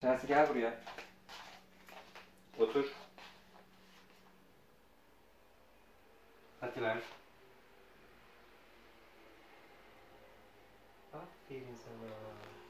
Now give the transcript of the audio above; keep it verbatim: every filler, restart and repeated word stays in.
Şensi gel buraya. Otur. Hadi ver. Aferin sana.